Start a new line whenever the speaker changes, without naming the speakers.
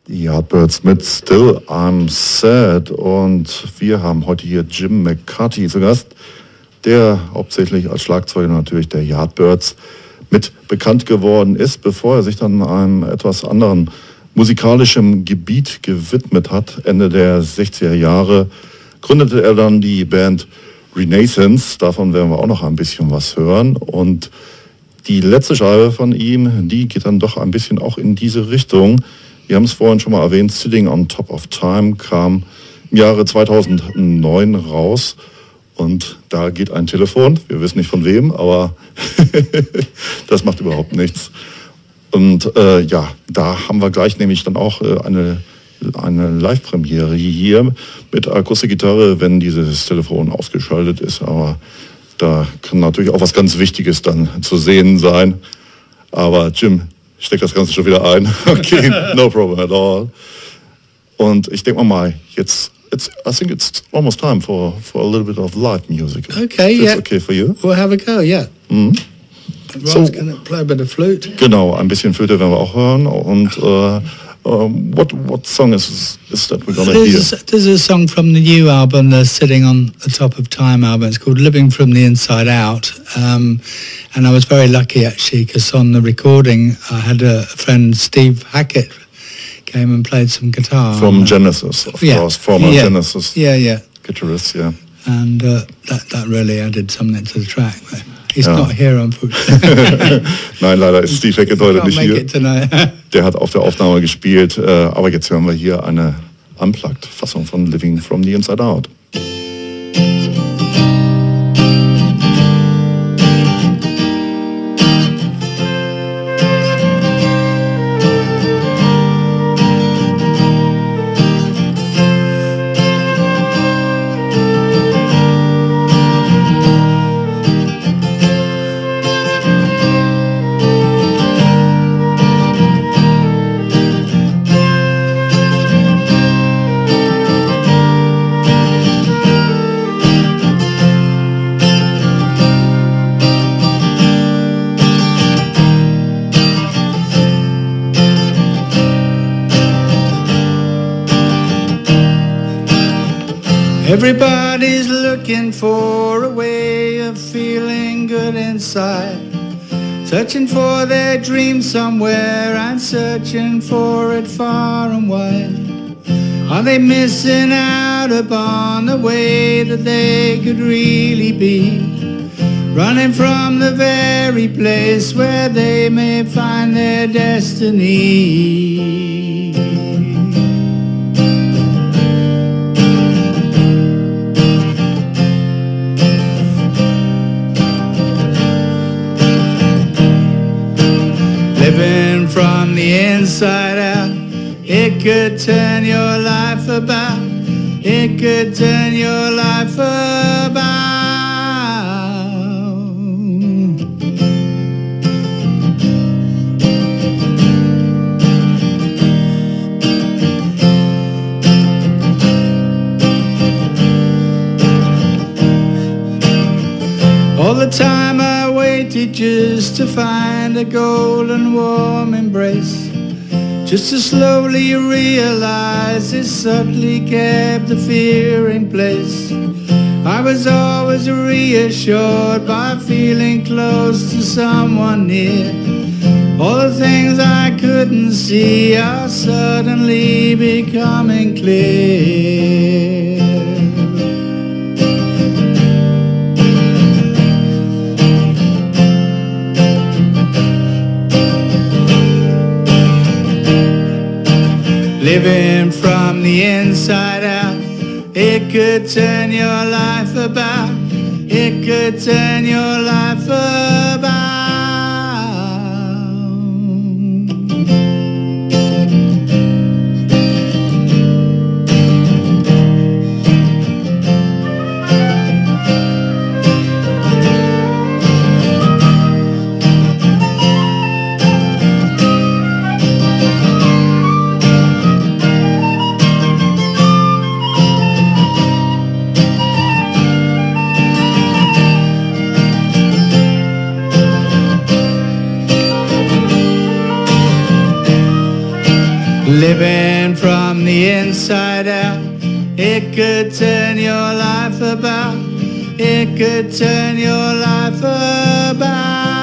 Die Yardbirds mit Still I'm Sad, und wir haben heute hier Jim McCarty zu Gast, der hauptsächlich als Schlagzeuger natürlich der Yardbirds mit bekannt geworden ist, bevor er sich dann einem etwas anderen musikalischen Gebiet gewidmet hat. Ende der 60er Jahre gründete er dann die Band Renaissance, davon werden wir auch noch ein bisschen was hören, und die letzte Scheibe von ihm, die geht dann doch ein bisschen auch in diese Richtung. Wir haben es vorhin schon mal erwähnt, Sitting on Top of Time kam im Jahre 2009 raus, und da geht ein Telefon, wir wissen nicht von wem, aber das macht überhaupt nichts. Und ja, da haben wir gleich nämlich dann auch eine Live-Premiere hier mit Akustikgitarre, wenn dieses Telefon ausgeschaltet ist, aber da kann natürlich auch was ganz Wichtiges dann zu sehen sein. Aber Jim, steck das Ganze schon wieder ein. Okay, no problem at all. Und ich denke mal, jetzt, I think it's almost time for a little bit of live music.
Okay, yeah.
Okay for you?
We'll have a go, yeah.
Mhm.
Ron's gonna play a bit of flute.
Genau, ein bisschen Flöte werden wir auch hören. Und what song is that we're gonna hear?
There's a song from the new album, the Sitting on the Top of Time album. It's called Living from the Inside Out. And I was very lucky actually, because on the recording I had a friend, Steve Hackett, came and played some guitar.
From Genesis, of course, former Genesis guitarist, yeah.
And that really added something to the track. He's not here, unfortunately.
Nein, leider ist Steve Hackett heute nicht hier. Der hat auf der Aufnahme gespielt, aber jetzt hören wir hier eine Unplugged-Fassung von Living from the Inside Out.
Everybody's looking for a way of feeling good inside, searching for their dream somewhere and searching for it far and wide. Are they missing out upon the way that they could really be, running from the very place where they may find their destiny? Living from the inside out, it could turn your life about. It could turn your life about. All the time I waited just to find a golden warm embrace, just to slowly realize it subtly kept the fear in place. I was always reassured by feeling close to someone near. All the things I couldn't see are suddenly becoming clear. Living from the inside out, it could turn your life about. It could turn your life about. living from the inside out. It could turn your life about. It could turn your life about.